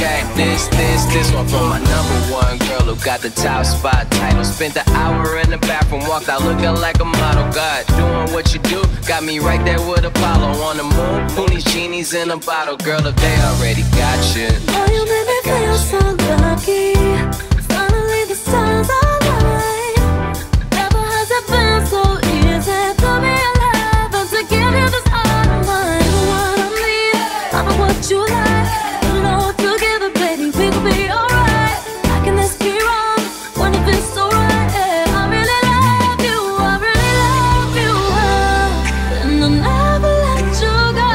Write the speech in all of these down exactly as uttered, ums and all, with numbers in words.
Okay, this, this, this one from my number one girl who got the top spot title. Spent the hour in the bathroom, walked out looking like a model. God, doing what you do, got me right there with Apollo on the moon. Ponies, genies in a bottle, girl, if they already got you. Oh, you made me feel so lucky. Finally the stars align. Never has it been so easy to be alive and to give you this heart of mine. You what I need, I'm what you like. Put it all together, baby, we gon' be alright. How can this be wrong when it feels so right? Yeah, I really love you, I really love you, uh, and I'll never let you go.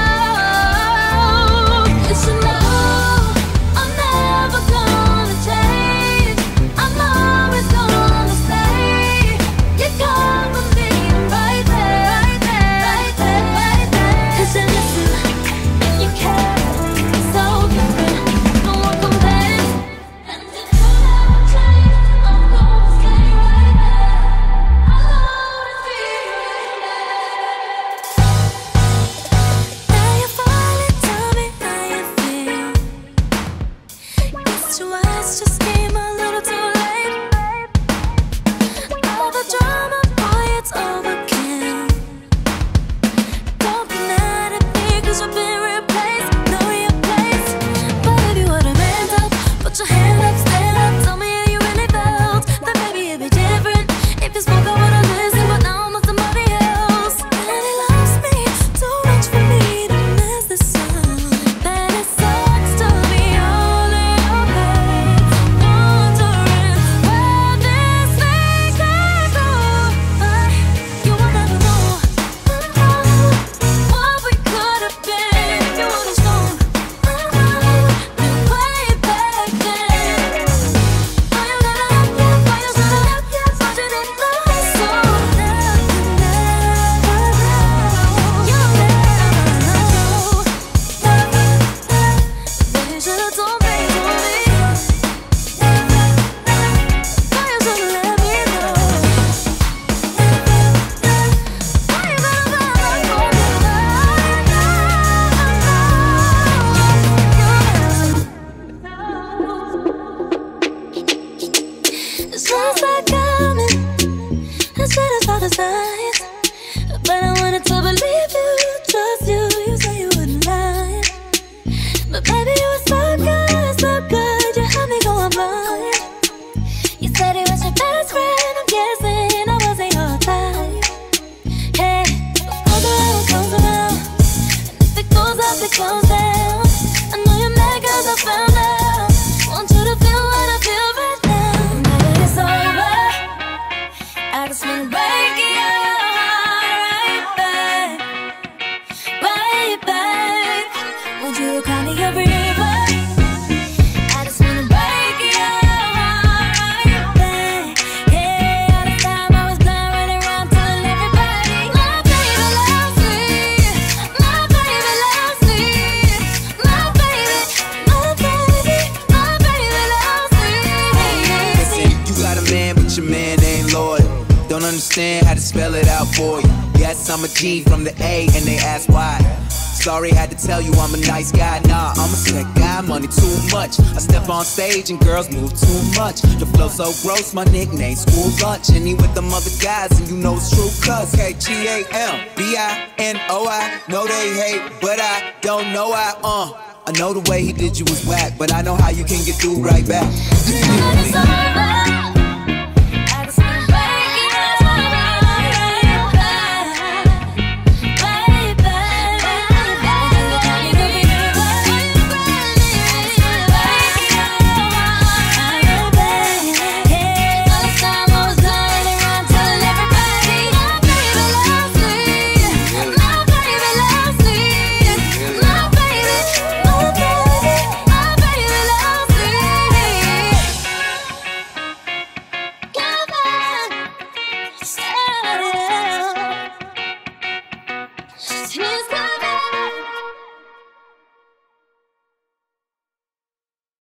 You should know I'm never gonna change. I'm always gonna stay. You come with me right there, right there, right there, right there. 'Cause you listen and you care. It's so different, no one compares. And if you never change, I'm gonna stay right there. I'll always be right there. Now you finally tell me how you feel. Guess your eyes just came a little too late. All the drama, boy, it's overkill. Don't be mad at me 'cause you've been replaced. Know your place, but if you would've manned up, put your hand up, stand up, tell me how you really felt. Then maybe it'd be different. If you spoke, I would've listened, but now I'm with somebody else. And he loves me too much for me to miss the sun. But it sucks to be all in your head, wondering where this thing can go. But you will never know what we could have been if you would've shown me way back then. Why you never left yet? Why you should have left yet? But you didn't know. So now you never know. You never know. They should've told me, told me. Why you should've let me know? Why you gotta lie like for me? It's just like coming as sweet as father's eyes. But I wanted to believe you, trust you. You say you wouldn't lie, but baby, you were so good, so good. You had me going blind. You said he was your best friend. I'm guessing I wasn't your type. Hey, what goes around comes around, and if it goes up, it goes down. I know you're mad 'cause I found out. Want you to feel what I feel right now. And now that it's over, I just wanna break your heart right back, right back. Would you call me a river? I just wanna break your heart right back. Yeah, all the time I was blind, running around telling everybody my baby loves me, my baby loves me, my baby, my baby, my baby loves me. Listen, you got a man, but your man ain't loyal. Don't understand how to spell it out for you. Yes, I'm a G from the A, and they ask why. Sorry, had to tell you I'm a nice guy. Nah, I'm a slick guy, money too much. I step on stage and girls move too much. The flow so gross, my nickname school lunch. And he with them other guys, and you know it's true. Cuz K G A M B I N O I. Know they hate, but I don't know I. Uh, I know the way he did you was whack, but I know how you can get through right back. Now that it's over,